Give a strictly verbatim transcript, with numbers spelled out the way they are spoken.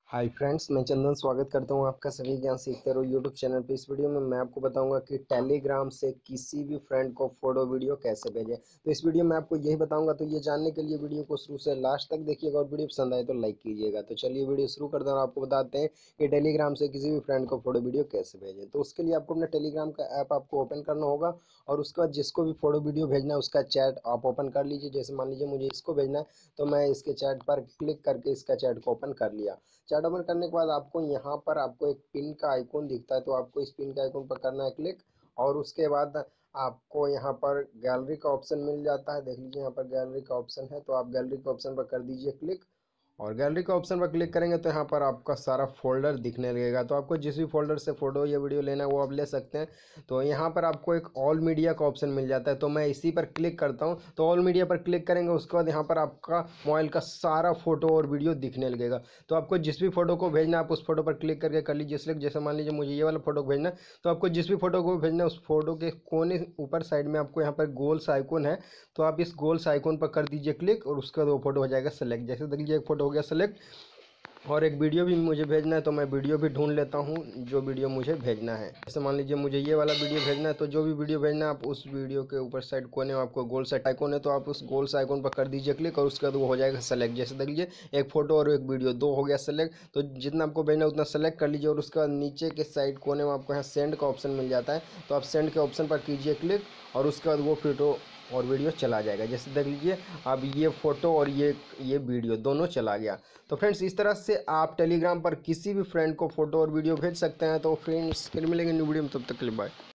Hi friends, मैं चंदन स्वागत करता हूं आपका सभी ज्ञान सीखते रहो यूट्यूब चैनल पे। इस वीडियो में मैं आपको बताऊंगा कि टेलीग्राम से किसी भी फ्रेंड को फोटो वीडियो कैसे भेजें। तो इस वीडियो में आपको यही बताऊंगा। तो ये जानने के लिए वीडियो को शुरू से लास्ट तक देखिएगा और वीडियो पसंद आए तो लाइक कीजिएगा। तो चलिए वीडियो शुरू करते हैं और आपको बताते हैं कि टेलीग्राम से किसी भी फ्रेंड को फोटो वीडियो कैसे भेजें। तो उसके लिए आपको अपना टेलीग्राम का ऐप आपको ओपन करना होगा और उसके बाद जिसको भी फोटो वीडियो भेजना है उसका चैट आप ओपन कर लीजिए। जैसे मान लीजिए मुझे इसको भेजना है तो मैं इसके चैट पर क्लिक करके इसका चैट को ओपन कर लिया। चैट ओपन करने के बाद आपको यहाँ पर आपको एक पिन का आइकॉन दिखता है, तो आपको इस पिन के आइकॉन पर करना है क्लिक। और उसके बाद आपको यहाँ पर गैलरी का ऑप्शन मिल जाता है। देख लीजिए यहाँ पर गैलरी का ऑप्शन है, तो आप गैलरी के ऑप्शन पर कर दीजिए क्लिक। और गैलरी के ऑप्शन पर क्लिक करेंगे तो यहाँ पर आपका सारा फोल्डर दिखने लगेगा। तो आपको जिस भी फोल्डर से फोटो या वीडियो लेना है वो आप ले सकते हैं। तो यहाँ पर आपको एक ऑल मीडिया का ऑप्शन मिल जाता है, तो मैं इसी पर क्लिक करता हूँ। तो ऑल मीडिया पर क्लिक करेंगे उसके बाद यहाँ पर आपका मोबाइल का सारा फोटो और वीडियो दिखने लगेगा। तो आपको जिस भी फोटो को भेजना है आप उस फोटो पर क्लिक करके कर लीजिए सिलेक्ट। जैसे मान लीजिए मुझे ये वाला फोटो भेजना है, तो आपको जिस भी फोटो को भेजना है उस फोटो के कोने ऊपर साइड में आपको यहाँ पर गोल सा आइकॉन है, तो आप इस गोल सा आइकॉन पर कर दीजिए क्लिक और उसका वो फोटो हो जाएगा सेलेक्ट। जैसे देख लीजिए एक फोटो हो गया सेलेक्ट। और एक वीडियो भी मुझे भेजना है, तो मैं वीडियो भी ढूंढ लेता हूँ जो वीडियो मुझे भेजना है। जैसे मान लीजिए मुझे ये वाला वीडियो भेजना है, तो जो भी वीडियो भेजना है आप उस वीडियो के ऊपर साइड कोने में आपको गोल सा आइकॉन है, तो आप उस गोल सा आइकॉन पर कर दीजिए क्लिक और उसके बाद वो हो जाएगा सेलेक्ट। जैसे देख लीजिए एक फोटो और एक वीडियो दो हो गया सेलेक्ट। तो जितना आपको भेजना है उतना सेलेक्ट कर लीजिए और उसके बाद नीचे के साइड कोने में आपको यहाँ सेंड का ऑप्शन मिल जाता है, तो आप सेंड के ऑप्शन पर कीजिए क्लिक और उसके बाद वो फोटो और वीडियो चला जाएगा। जैसे देख लीजिए अब ये फ़ोटो और ये ये वीडियो दोनों चला गया। तो फ्रेंड्स इस तरह से आप टेलीग्राम पर किसी भी फ्रेंड को फ़ोटो और वीडियो भेज सकते हैं। तो फ्रेंड्स फिर मिलेंगे न्यू वीडियो में, तब तक के लिए बाय।